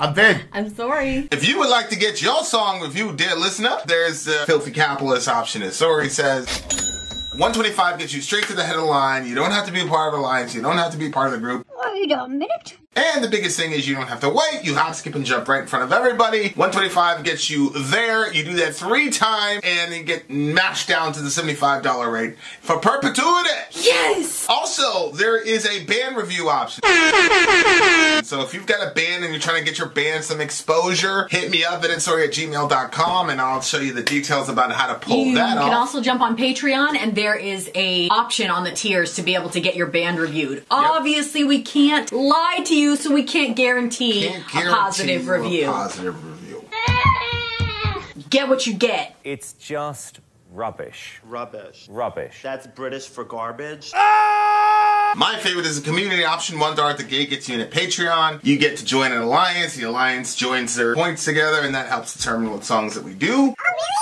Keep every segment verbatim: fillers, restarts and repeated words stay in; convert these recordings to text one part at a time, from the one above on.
I'm Vin. I'm sorry. If you would like to get your song reviewed, dear listener, there's the Filthy Capitalist option. As Sorry says, one twenty-five gets you straight to the head of the line. You don't have to be a part of the alliance. You don't have to be part of the group. Wait a minute. And the biggest thing is you don't have to wait. You hop, skip, and jump right in front of everybody. one twenty-five gets you there. You do that three times, and you get mashed down to the seventy-five dollar rate for perpetuity. Yes! Also, there is a band review option. So if you've got a band and you're trying to get your band some exposure, hit me up at itsorry at gmail dot com, and I'll show you the details about how to pull you that off. You can also jump on Patreon, and there is a option on the tiers to be able to get your band reviewed. Yep. Obviously, we can't lie to you, so we can't guarantee, can't guarantee a positive you review. A positive review. Get what you get. It's just rubbish. Rubbish. Rubbish. That's British for garbage. My favorite is the community option. One dollar at the gate gets you in at Patreon. You get to join an alliance. The alliance joins their points together, and that helps determine what songs that we do.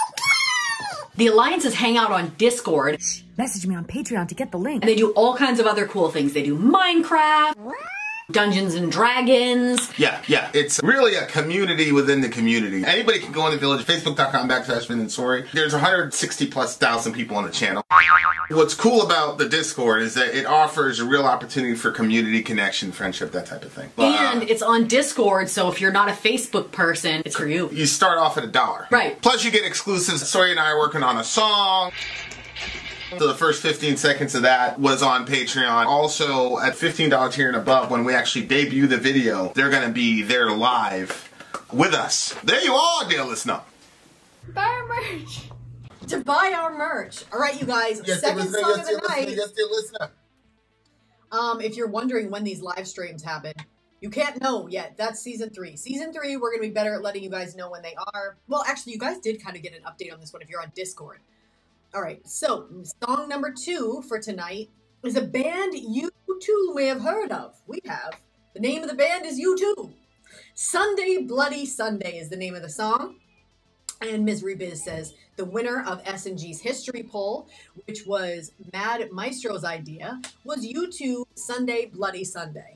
The alliances hang out on Discord. Message me on Patreon to get the link. And they do all kinds of other cool things. They do Minecraft, Dungeons and Dragons. Yeah, yeah. It's really a community within the community. Anybody can go in the village, facebook dot com backslash Vin and Sorry. There's one hundred sixty plus thousand people on the channel. What's cool about the Discord is that it offers a real opportunity for community connection, friendship, that type of thing. But, and uh, it's on Discord, so if you're not a Facebook person, it's for you. You start off at a dollar. Right. Plus you get exclusives. Sorry and I are working on a song. So the first fifteen seconds of that was on Patreon. Also, at fifteen dollar tier and above, when we actually debut the video, they're going to be there live with us. There you are, dear listener. Buy our merch. To buy our merch. All right, you guys. Yes, second listener, song yes, of the dear night. listener, yes, dear listener. Um, if you're wondering when these live streams happen, you can't know yet. That's season three. Season three, we're going to be better at letting you guys know when they are. Well, actually, you guys did kind of get an update on this one if you're on Discord. All right, so song number two for tonight is a band you too may have heard of. We have. The name of the band is U two. Sunday Bloody Sunday is the name of the song. And Misery Biz says, the winner of S and G's history poll, which was Mad Maestro's idea, was U two Sunday Bloody Sunday.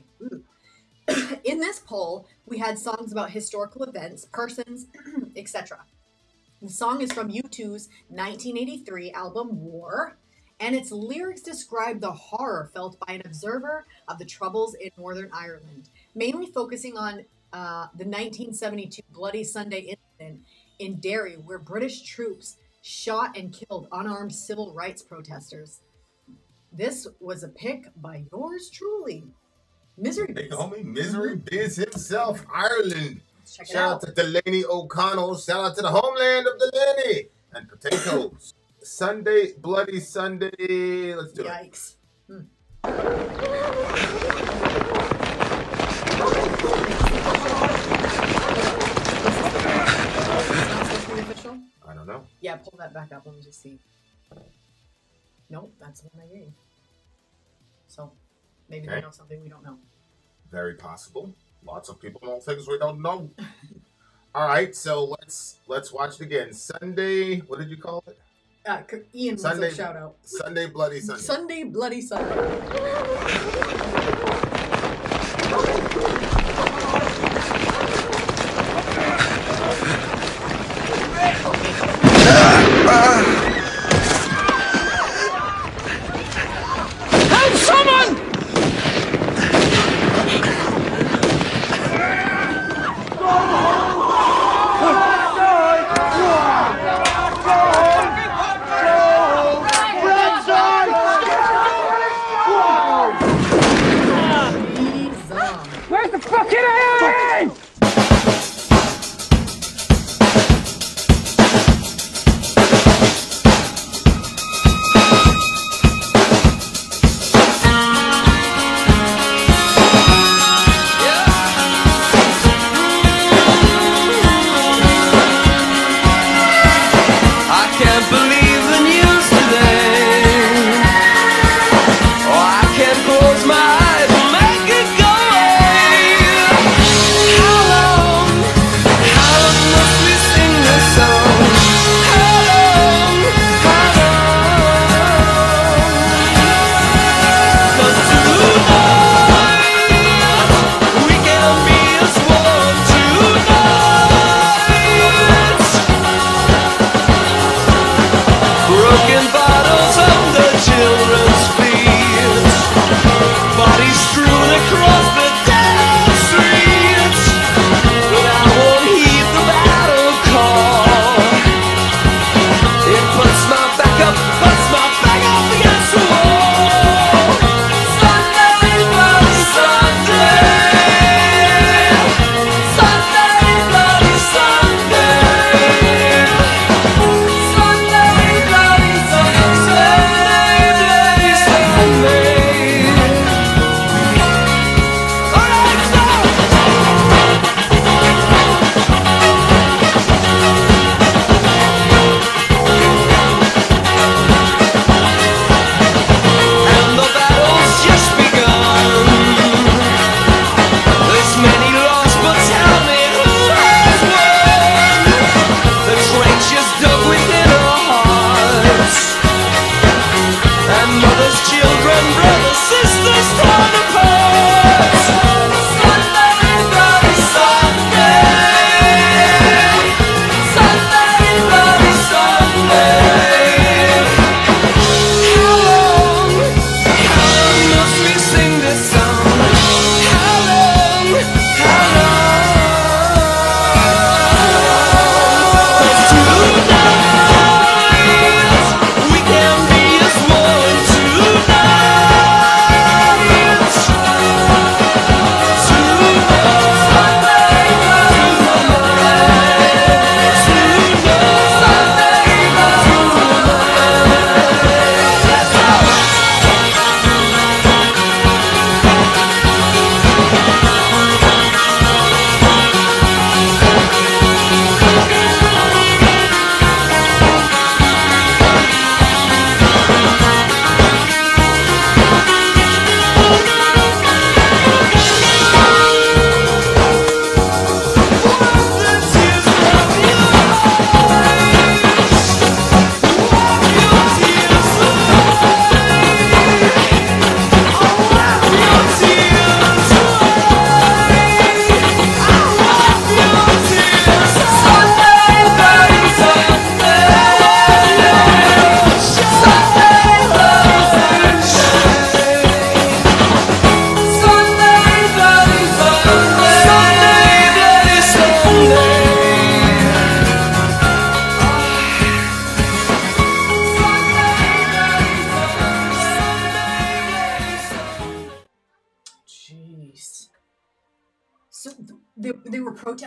In this poll, we had songs about historical events, persons, et cetera. The song is from U two's nineteen eighty-three album War, and its lyrics describe the horror felt by an observer of the Troubles in Northern Ireland, mainly focusing on uh, the nineteen seventy-two Bloody Sunday incident in Derry, where British troops shot and killed unarmed civil rights protesters. This was a pick by yours truly, Misery Biz. They call me Misery Biz himself, Ireland. Check it Shout out out. to Delaney O'Connell. Shout out to the homeland of Delaney and potatoes. Sunday, Bloody Sunday. Let's do it. Yikes. Hmm. Official? I don't know. Yeah, pull that back up. Let me just see. Nope, that's the one I gave. So maybe Okay. they know something we don't know. Very possible. Lots of people know things we don't know. All right, so let's let's watch it again. Sunday, what did you call it? Uh, Ian Sunday, wants a shout out. Sunday, Bloody Sunday. Sunday, Bloody Sunday.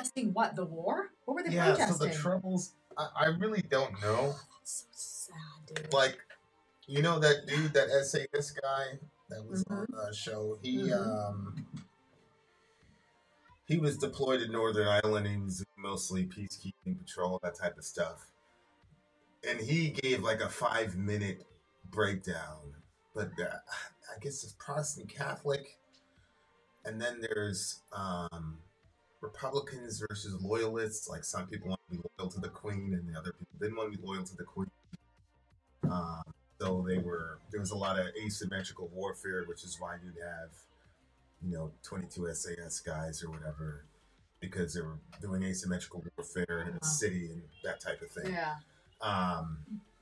protesting what? The war? What were they Yeah, protesting? so the Troubles, I, I really don't know. That's so sad, dude. Like, you know that dude, that S A S guy that was Mhm. on the show? He, Mhm. um, he was deployed in Northern Ireland. He was mostly peacekeeping patrol, that type of stuff. And he gave like a five minute breakdown. But uh, I guess it's Protestant Catholic. And then there's um, Republicans versus loyalists. Like some people want to be loyal to the Queen, and the other people didn't want to be loyal to the Queen. Um, so they were. There was a lot of asymmetrical warfare, which is why you'd have, you know, twenty-two S A S guys or whatever, because they were doing asymmetrical warfare in a Uh-huh. city and that type of thing. Yeah. Um,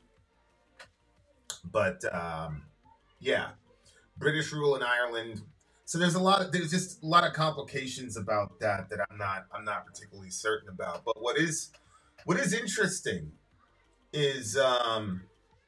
but um, yeah, British rule in Ireland. So there's a lot of there's just a lot of complications about that that I'm not I'm not particularly certain about. But what is what is interesting is um,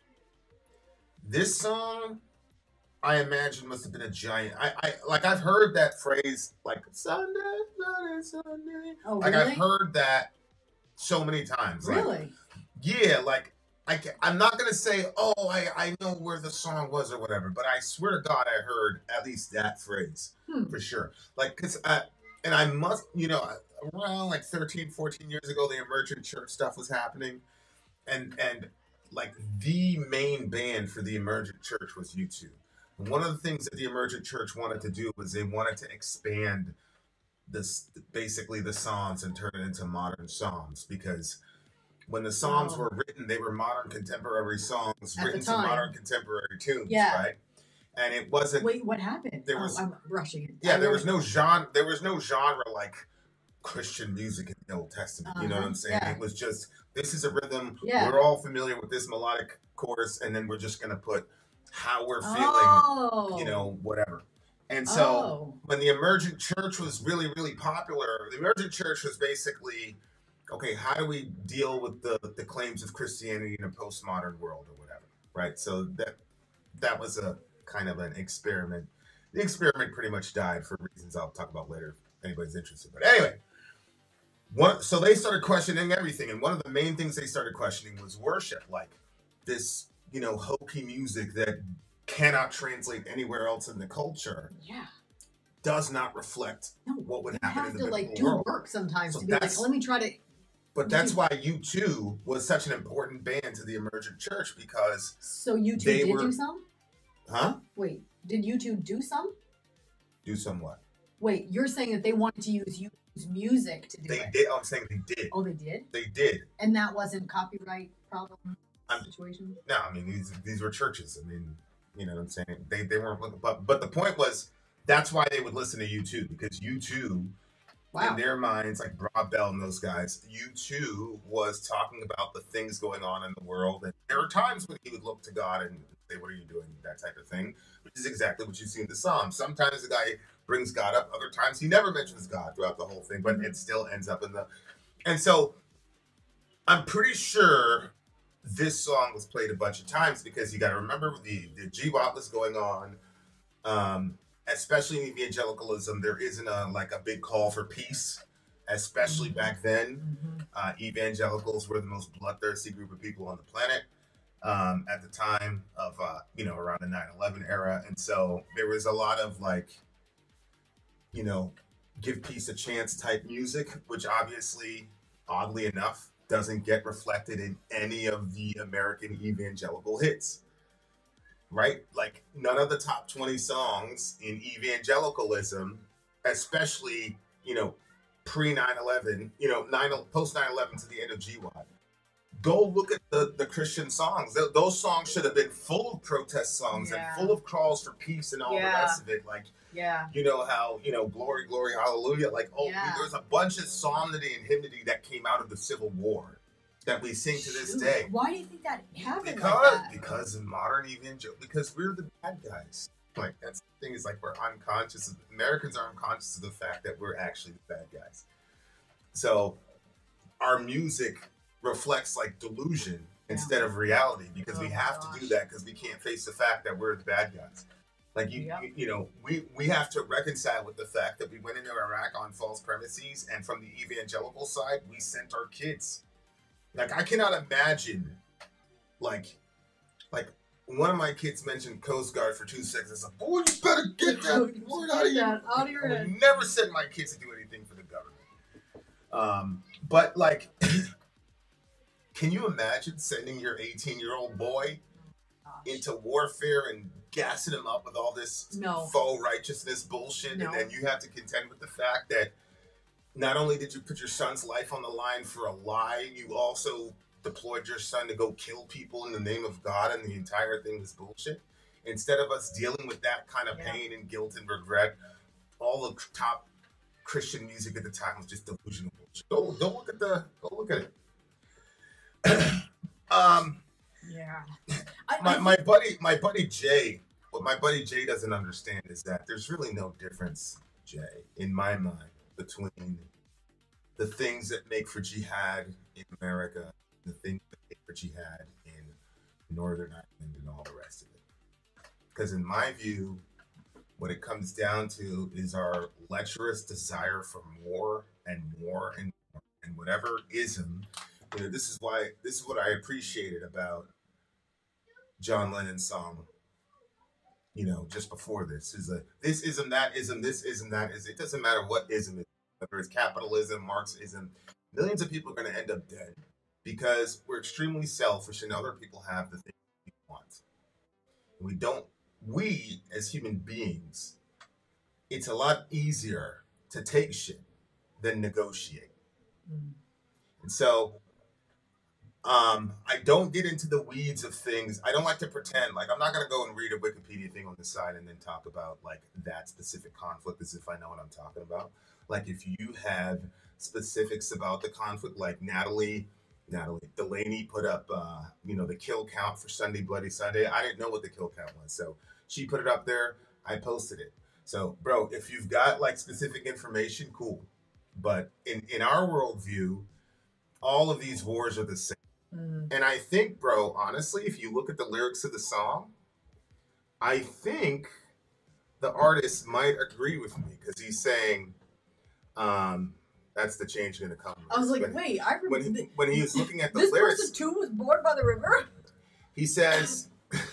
this song. I imagine must have been a giant. I, I like I've heard that phrase like Sunday, Sunday, Sunday. Oh, Like really? I've heard that so many times. Like, Really? yeah, like I ca- I'm not gonna say, oh, I, I know where the song was or whatever, but I swear to God, I heard at least that phrase Hmm. for sure. Like, cause I, and I must, you know, around like thirteen, fourteen years ago, the emergent church stuff was happening, and and like the main band for the emergent church was U two. And one of the things that the emergent church wanted to do was they wanted to expand this basically the Psalms and turn it into modern Psalms, because when the Psalms Oh. were written, they were modern contemporary songs At the written to time. modern contemporary tunes, Yeah. right? And it wasn't. Wait, what happened? There Oh, was- I'm rushing it. Yeah, I there was really- no genre. There was no genre like Christian music in the Old Testament. You know what Uh-huh, I'm saying? yeah. It was just this is a rhythm. Yeah. We're all familiar with this melodic chorus, and then we're just gonna put how we're feeling. Oh. You know, whatever. And so Oh. when the emergent church was really, really popular, the emergent church was basically, okay, how do we deal with the the claims of Christianity in a postmodern world or whatever, right? So that that was a kind of an experiment. The experiment pretty much died for reasons I'll talk about later if anybody's interested. But anyway, one, so they started questioning everything, and one of the main things they started questioning was worship, like this, you know, hokey music that cannot translate anywhere else in the culture Yeah. does not reflect No, what would you happen have in the to like biblical do world. work sometimes So to be like, that's- let me try to. But that's why U two was such an important band to the emergent church, because, So you two They did were- do some? huh? Wait, did you two do some? Do somewhat. Wait, you're saying that they wanted to use use music to do They it? did. I'm saying they did. Oh, they did, They did. and that wasn't copyright problem I'm- situation. No, I mean these these were churches. I mean, you know what I'm saying? They they weren't looking, but but the point was that's why they would listen to U two, because U two Wow. in their minds, like Rob Bell and those guys, U two was talking about the things going on in the world, and there were times when he would look to God and say, "What are you doing?" That type of thing, which is exactly what you see in the Psalms. Sometimes the guy brings God up, other times he never mentions God throughout the whole thing, but Mhm. it still ends up in the. And so, I'm pretty sure this song was played a bunch of times, because you got to remember the the G W A T was going on. Um, especially in evangelicalism, there isn't a like a big call for peace, especially back then. Mhm. Uh, evangelicals were the most bloodthirsty group of people on the planet um, at the time of uh, you know around the nine eleven era, and so there was a lot of like you know give peace a chance type music, which obviously, oddly enough, doesn't get reflected in any of the American evangelical hits. Right? Like none of the top twenty songs in evangelicalism, especially, you know, pre nine eleven, you know, nine post nine eleven to the end of G W A T. Go look at the, the Christian songs. Th- those songs should have been full of protest songs Yeah. and full of calls for peace and all the Yeah. rest of it. Like, Yeah. you know, how, you know, glory, glory, hallelujah. Like, oh, Yeah. there's a bunch of psalmody and hymnody that came out of the Civil War that we sing to this Shoot. day. Why do you think that happened Because like that? because in modern evangel because we're the bad guys. Like that's the thing is like we're unconscious of, Americans are unconscious of the fact that we're actually the bad guys. So our music reflects like delusion Yeah. instead of reality, because we Oh my have to do gosh. that because we can't face the fact that we're the bad guys. Like you, Yeah. you, you know, we we have to reconcile with the fact that we went into Iraq on false premises, and from the evangelical side, we sent our kids. Like I cannot imagine, like, like one of my kids mentioned Coast Guard for two seconds. I said, "Boy, you better get that word out of Get your that out of your I would head. never send my kids to do anything for the government." Um, but like, can you imagine sending your eighteen-year-old boy into warfare and gassing him up with all this No. faux righteousness bullshit, No. and then you have to contend with the fact that not only did you put your son's life on the line for a lie, you also deployed your son to go kill people in the name of God, and the entire thing was bullshit. Instead of us dealing with that kind of Yeah. pain and guilt and regret, all the top Christian music at the time was just delusional bullshit. Go, go look at the, go look at it. um, Yeah. I, my, I my buddy, my buddy Jay, what my buddy Jay doesn't understand is that there's really no difference, Jay, in my mind, between the things that make for jihad in America, the things that make for jihad in Northern Ireland, and all the rest of it. Because in my view, what it comes down to is our lecherous desire for more and more and more, and whatever ism. You know, this is why this is what I appreciated about John Lennon's song. You know, just before this is a this ism, that ism, this ism, that is. It doesn't matter what ism it is, whether it's capitalism, Marxism. Millions of people are going to end up dead because we're extremely selfish, and other people have the things we want. We don't. We as human beings, it's a lot easier to take shit than negotiate. Mm. And so um, I don't get into the weeds of things. I don't like to pretend. Like, I'm not going to go and read a Wikipedia thing on the side and then talk about, like, that specific conflict as if I know what I'm talking about. Like, if you have specifics about the conflict, like Natalie, Natalie Delaney put up, uh, you know, the kill count for Sunday Bloody Sunday. I didn't know what the kill count was. So she put it up there. I posted it. So, bro, if you've got, like, specific information, cool. But in, in our worldview, all of these wars are the same. Mm. And I think, bro, honestly, if you look at the lyrics of the song, I think the artist might agree with me because he's saying, um, that's the change going to come. I was like, when, wait, I remember. when, he, when he was looking at the this lyrics, person too was born by the river? he says,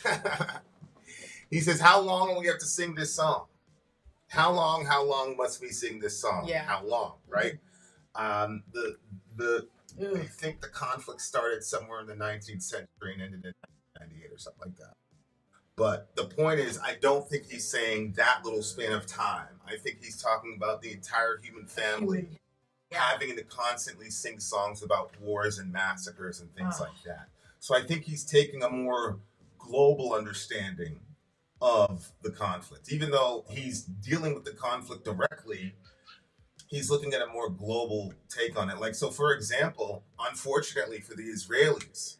he says, how long will we have to sing this song? How long, how long must we sing this song? Yeah. How long, right? Um, the, the, I Ugh. think the conflict started somewhere in the nineteenth century and ended in nineteen ninety-eight or something like that. But the point is, I don't think he's saying that little span of time. I think he's talking about the entire human family Yeah. having to constantly sing songs about wars and massacres and things Oh. like that. So I think he's taking a more global understanding of the conflict. Even though he's dealing with the conflict directly, he's looking at a more global take on it. Like, so for example, unfortunately for the Israelis,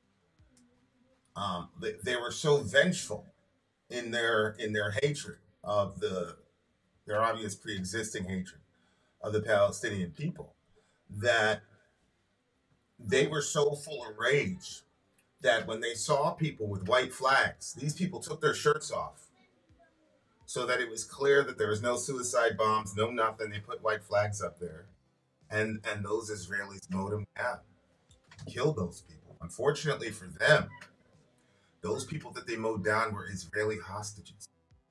um, they, they were so vengeful in their in their hatred of the their obvious pre-existing hatred of the Palestinian people that they were so full of rage that when they saw people with white flags, these people took their shirts off so that it was clear that there was no suicide bombs, no nothing. They put white flags up there. And and those Israelis mowed them down, killed those people. Unfortunately for them, those people that they mowed down were Israeli hostages.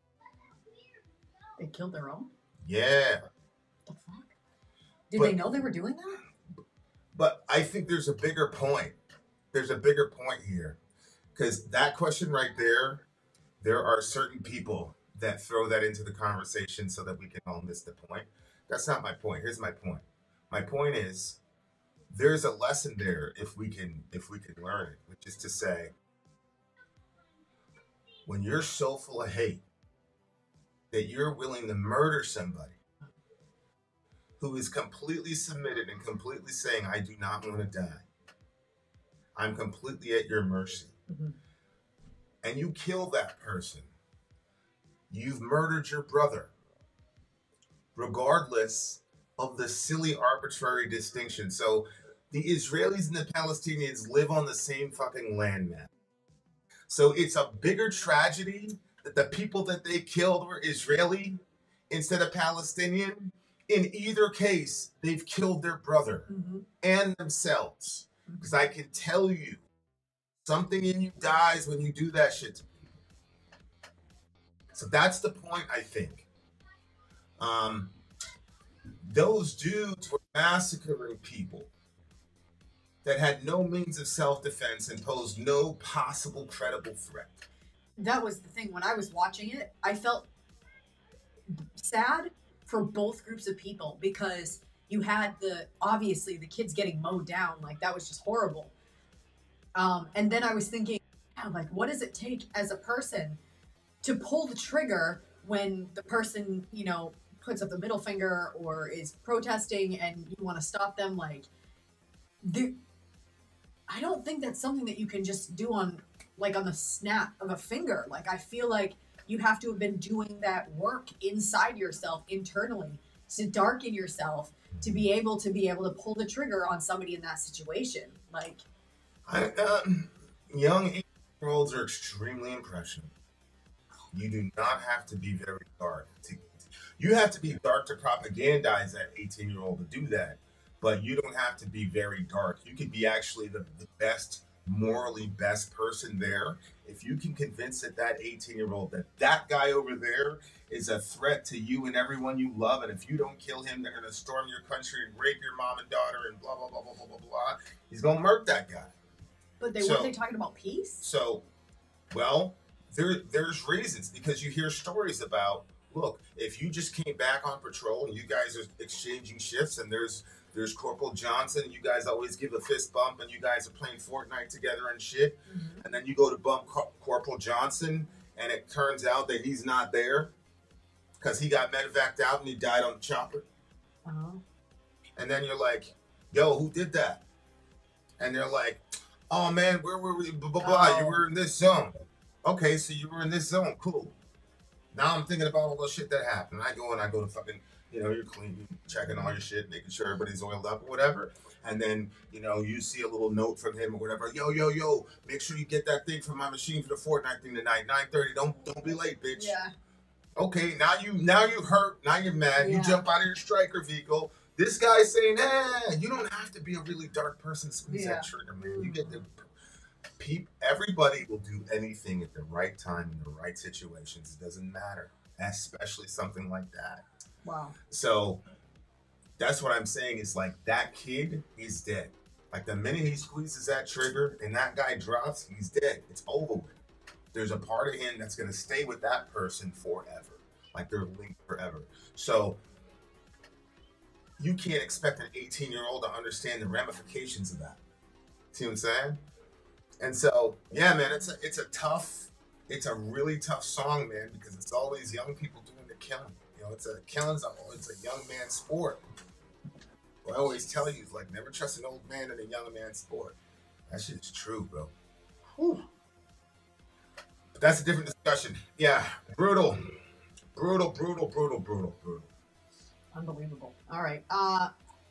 They killed their own? Yeah. What the fuck? Did But- they know they were doing that? But I think there's a bigger point. There's a bigger point here. Because that question right there, there are certain people that throw that into the conversation so that we can all miss the point. That's not my point. Here's my point. My point is there's a lesson there if we can if we can learn it, which is to say, when you're so full of hate that you're willing to murder somebody who is completely submitted and completely saying, I do not want to die. I'm completely at your mercy. Mhm. And you kill that person. You've murdered your brother, regardless of the silly arbitrary distinction. So the Israelis and the Palestinians live on the same fucking landmass. So it's a bigger tragedy that the people that they killed were Israeli instead of Palestinian, in either case, they've killed their brother Mm-hmm. and themselves. Because I can tell you, something in you dies when you do that shit to people. So that's the point, I think. Um, those dudes were massacring people that had no means of self-defense and posed no possible credible threat. That was the thing. When I was watching it, I felt sad for both groups of people because you had the, obviously, the kids getting mowed down. Like, that was just horrible. Um, and then I was thinking, wow, like, what does it take as a person to pull the trigger when the person, you know, puts up the middle finger or is protesting and you want to stop them? Like, the, I don't think that's something that you can just do on, like, on the snap of a finger. Like, I feel like you have to have been doing that work inside yourself internally to darken yourself to be able to be able to pull the trigger on somebody in that situation. Like, I, um, young eighteen-year-olds are extremely impressionable. You do not have to be very dark. To, you have to be dark to propagandize that eighteen-year-old to do that, but you don't have to be very dark. You could be actually the, the best, morally best person there. If you can convince that that eighteen-year-old that that guy over there is a threat to you and everyone you love, and if you don't kill him, they're going to storm your country and rape your mom and daughter and blah, blah, blah, blah, blah, blah, blah. He's going to murk that guy. but they So- weren't they talking about peace? So, well, there there's reasons because you hear stories about, look, if you just came back on patrol and you guys are exchanging shifts and there's there's Corporal Johnson, you guys always give a fist bump and you guys are playing Fortnite together and shit, Mm-hmm. and then you go to bump Cor- Corporal Johnson and it turns out that he's not there because he got medevaced out and he died on the chopper. Oh. And then you're like, yo, who did that? And they're like, oh man, where were we? Blah, blah, blah. Oh. You were in this zone. Okay, so you were in this zone. Cool. Now I'm thinking about all the shit that happened. I go and I go to fucking, you know, you're cleaning, checking all your shit, making sure everybody's oiled up or whatever. And then, you know, you see a little note from him or whatever. Yo, yo, yo, make sure you get that thing from my machine for the Fortnite thing tonight, nine thirty. Don't don't be late, bitch. Yeah. Okay, now you now you hurt, now you're mad, Yeah. you jump out of your striker vehicle. This guy's saying, eh, you don't have to be a really dark person to squeeze Yeah. that trigger, man. You get the peep. Everybody will do anything at the right time in the right situations. It doesn't matter, especially something like that. Wow. So that's what I'm saying is like that kid is dead. Like the minute he squeezes that trigger and that guy drops, he's dead. It's over with. There's a part of him that's going to stay with that person forever. Like they're linked forever. So you can't expect an eighteen year old to understand the ramifications of that. See what I'm saying? And so, yeah, man, it's a, it's a tough, it's a really tough song, man, because it's always young people doing the killing. You know, it's a killing's a, it's a young man sport. What I always tell you is like, never trust an old man in a young man sport. That shit is true, bro. Whew. But that's a different discussion. Yeah, brutal, brutal, brutal, brutal, brutal, brutal. Unbelievable. All right. Uh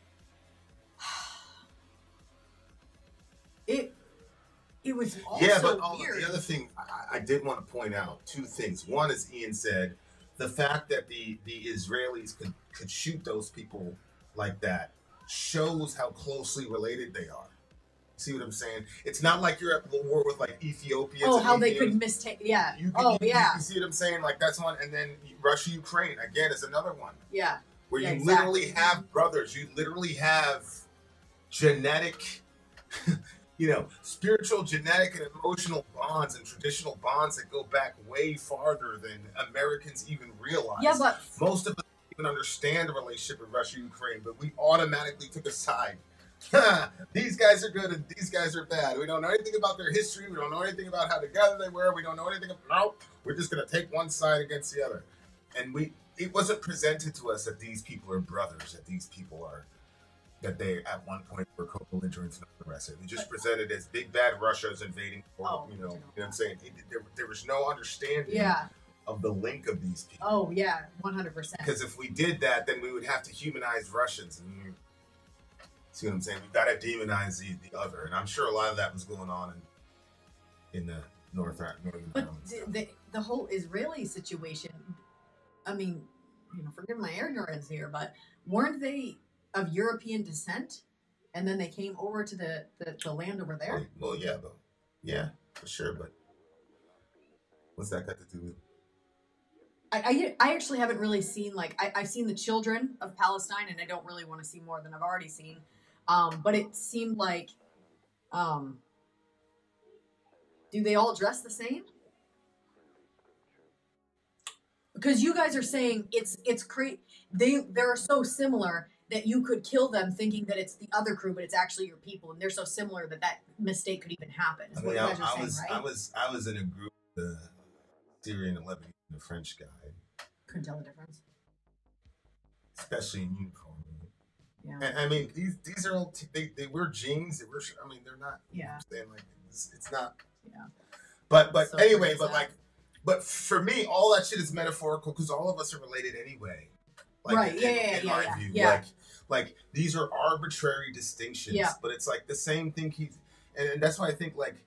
it it was also Yeah, but oh, weird. the other thing I, I did want to point out two things. One, as Ian said, the fact that the the Israelis could could shoot those people like that shows how closely related they are. See what I'm saying? It's not like you're at war with like Ethiopians. oh, and how they Indians. could mistake. Yeah. You, oh, you, yeah. You see what I'm saying? Like that's one, and then Russia, Ukraine again is another one Yeah. where Yeah, you exactly. literally have brothers. You literally have genetic, you know, spiritual, genetic, and emotional bonds and traditional bonds that go back way farther than Americans even realize. Yeah, but Most of us don't even understand the relationship with Russia, Ukraine, but we automatically took a side. These guys are good and these guys are bad. We don't know anything about their history. We don't know anything about how together they were. We don't know anything about, nope. We're just going to take one side against the other. And we, it wasn't presented to us that these people are brothers, that these people are, that they at one point were co-belligerents and all the rest of it. We just presented as big bad Russia's invading, or, Oh, you know, you know what I'm saying? It, there, there was no understanding yeah. of the link of these people. Oh, yeah. one hundred percent. Because if we did that, then we would have to humanize Russians. And we, see what I'm saying? We've got to demonize the, the other. And I'm sure a lot of that was going on in in the North Northern But Ireland. th- th- the whole Israeli situation, I mean, you know, forgive my ignorance here, but weren't they of European descent? And then they came over to the, the, the land over there? Well, well, yeah, though. Yeah, for sure, but what's that got to do with? I, I, I actually haven't really seen, like, I, I've seen the children of Palestine, and I don't really want to see more than I've already seen. Um, but it seemed like, um, do they all dress the same? Because you guys are saying it's it's cra- they they're so similar that you could kill them thinking that it's the other crew, but it's actually your people, and they're so similar that that mistake could even happen. Is I what mean, you I, guys are I saying, was, right? I was, I was in a group, the Syrian and Lebanese, and the French guy, Couldn't tell the difference. especially in uniform. Yeah. And, I mean, these these are all t- they they wear jeans. They wear. sh- I mean, they're not. You know Yeah. what I'm saying, like it's, it's not. Yeah. But but So anyway, pretty but sad. like, but for me, all that shit is metaphorical because all of us are related anyway. Like, Right, In, yeah, in, yeah, in yeah, my yeah, view, yeah. like like these are arbitrary distinctions. Yeah. But it's like the same thing. He's and, and that's why I think like.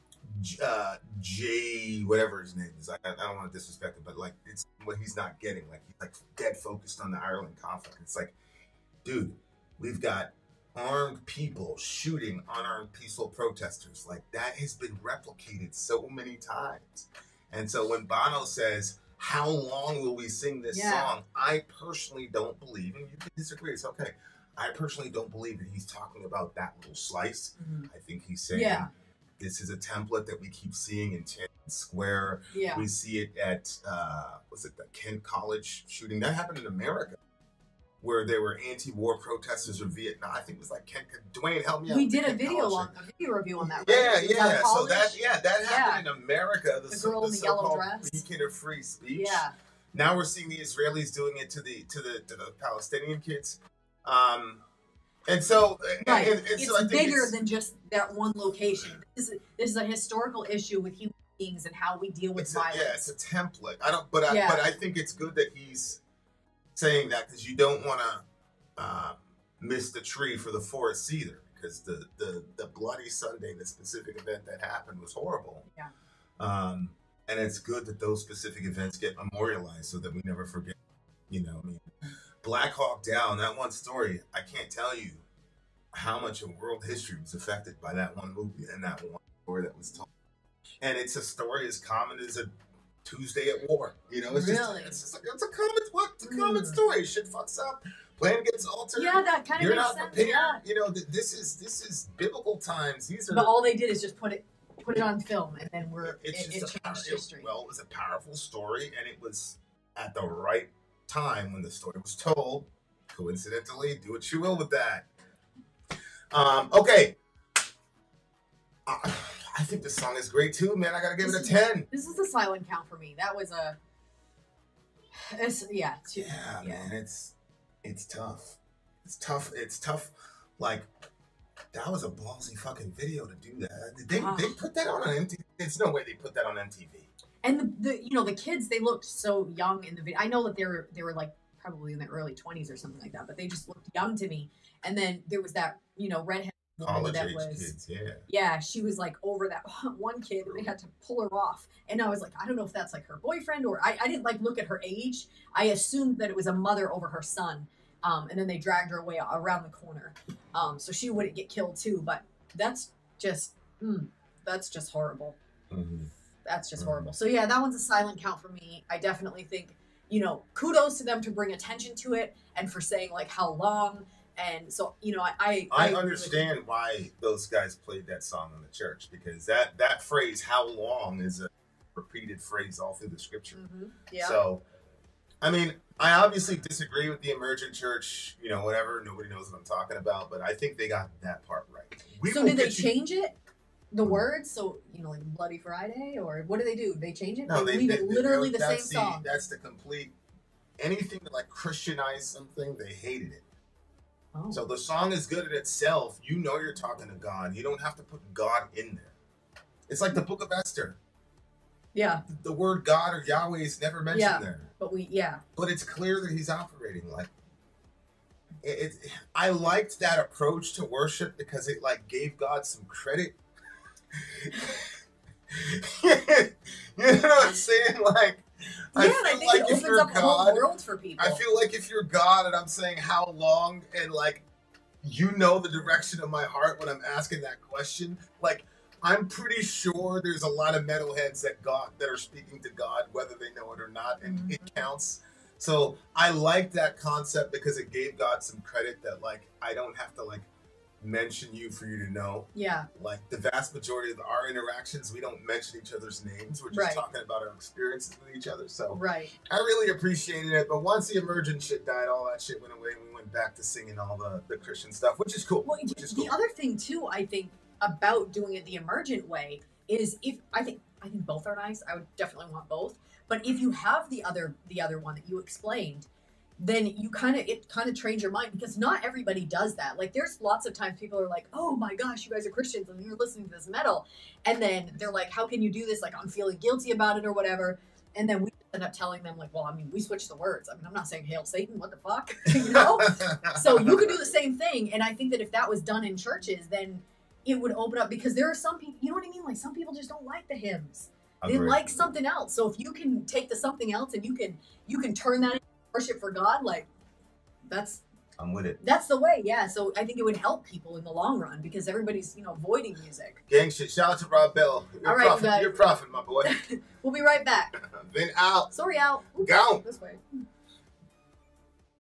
J- Uh, Jay, whatever his name is, I, I don't want to disrespect him, but like it's what he's not getting. Like he's like dead focused on the Ireland conflict. It's like, dude, we've got armed people shooting unarmed peaceful protesters. Like that has been replicated so many times. And so when Bono says, "How long will we sing this Yeah. song?" I personally don't believe, and you can disagree. It's okay. I personally don't believe that he's talking about that little slice. Mhm. I think he's saying. Yeah. This is a template that we keep seeing in Tiananmen Square. Yeah. We see it at, uh, was it the Kent College shooting? That happened in America, where there were anti-war protesters in Vietnam. I think it was like Kent. Dwayne, help me out. We with the did a Kent video College on a video review on that. Right? Yeah, Was that yeah. So college? that, yeah, that Yeah. happened in America. The, The so- girl in the the yellow so-called dress. beacon of free speech. Yeah. Now we're seeing the Israelis doing it to the to the to the Palestinian kids. Um, and so, Right. and, and it's so I think bigger it's- than just that one location. This is, this is a historical issue with human beings and how we deal with It's a, violence. yeah, it's a template. I don't, but I, Yeah. but I think it's good that he's saying that because you don't want to uh, miss the tree for the forest either. Because the, the the bloody Sunday, the specific event that happened was horrible. Yeah. Um, and it's good that those specific events get memorialized so that we never forget. You know, I mean, Black Hawk Down, that one story. I can't tell you how much of world history was affected by that one movie and that one story that was told. And it's a story as common as a Tuesday at war. You know, it's Really? just it's just like it's a common what it's a common Mm. story. Shit fucks up. Plan gets altered. Yeah, that kind of You're makes not sense. prepared. Yeah. You know, th- this is this is biblical times. These are But all they did is just put it put it on film, and then we're it's it, just it a power, changed it- history. well, it was a powerful story, and it was at the right time when the story was told. Coincidentally, do what you will with that. Um, okay. Uh, I think this song is great too, man. I gotta give it a This is- ten. This is a silent count for me. That was a. It's, yeah. It's, Yeah, man, it's it's tough. It's tough. It's tough. Like that was a ballsy fucking video to do that. Did they Ah. they put that on M T V? There's no way they put that on M T V. And the, the you know the kids, they looked so young in the video. I know that they were they were like probably in their early twenties or something like that, but they just looked young to me. And then there was that you know redhead woman College that age was kids, yeah. yeah, she was like over that one kid, and they had to pull her off. And I was like, I don't know if that's like her boyfriend or I, I didn't like look at her age. I assumed that it was a mother over her son. Um, and then they dragged her away around the corner, um, so she wouldn't get killed too. But that's just mm, that's just horrible. Mhm. That's just Mhm. horrible. So yeah, that one's a silent count for me. I definitely think, you know, kudos to them to bring attention to it and for saying like how long. And so, you know, I I, I agree with understand why those guys played that song in the church because that that phrase "how long" is a repeated phrase all through the scripture. you. Mhm. Yeah. So, I mean, I obviously disagree with the emergent church. You know, whatever. Nobody knows what I'm talking about, but I think they got that part right. We so will did they get you- change it? The words? So, you know, like Bloody Friday? Or what do they do? They change it? No, they, they, leave they- it they- literally the same that's song. That's the complete. Anything that like Christianize something, they hated it. Oh. So the song is good in itself. You know you're talking to God. You don't have to put God in there. It's like the Book of Esther. yeah, The word God or Yahweh is never mentioned Yeah. there, but we, yeah. but it's clear that He's operating. Like it, it, I liked that approach to worship because it like gave God some credit. You know what I'm saying? Like, I Yeah, feel and I think like it if opens you're up a whole God, world for people. I feel like if you're God and I'm saying how long and like, you know the direction of my heart when I'm asking that question, like, I'm pretty sure there's a lot of metalheads that God that are speaking to God, whether they know it or not, and Mhm. it counts. So I like that concept because it gave God some credit that like I don't have to like mention you for you to know. Yeah, Like the vast majority of our interactions, we don't mention each other's names. We're just Right. talking about our experiences with each other. So right. I really appreciated it. But once the emergent shit died, all that shit went away, and we went back to singing all the, the Christian stuff, which is cool. Well, Which is the cool. other thing too, I think about doing it the emergent way is if I think I think both are nice. I would definitely want both. But if you have the other the other one that you explained, then you kind of it kind of trains your mind because not everybody does that. Like there's lots of times people are like, "Oh my gosh, you guys are Christians and you're listening to this metal," and then they're like, "How can you do this?" Like I'm feeling guilty about it or whatever. And then we end up telling them like, "Well, I mean, we switched the words. I mean, I'm not saying hail Satan. What the fuck, you know?" So you could do the same thing, and I think that if that was done in churches, then it would open up because there are some people, you know what I mean? Like some people just don't like the hymns. They Agreed. like something else. So if you can take the something else and you can you can turn that into worship for God, like that's I'm with it. that's the way. Yeah. So I think it would help people in the long run because everybody's you know avoiding music. Gang shit. Shout out to Rob Bell. You're All a right, prophet. guys. You're a prophet, my boy. We'll be right back. Been out. Sorry, out. Oops, Go. that's